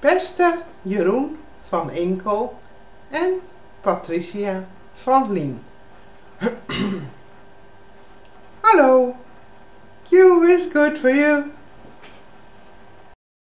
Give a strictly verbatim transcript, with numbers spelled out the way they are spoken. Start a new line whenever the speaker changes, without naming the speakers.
Beste Jeroen van Inkel en Patricia van Lien. Hallo, Q is good for you.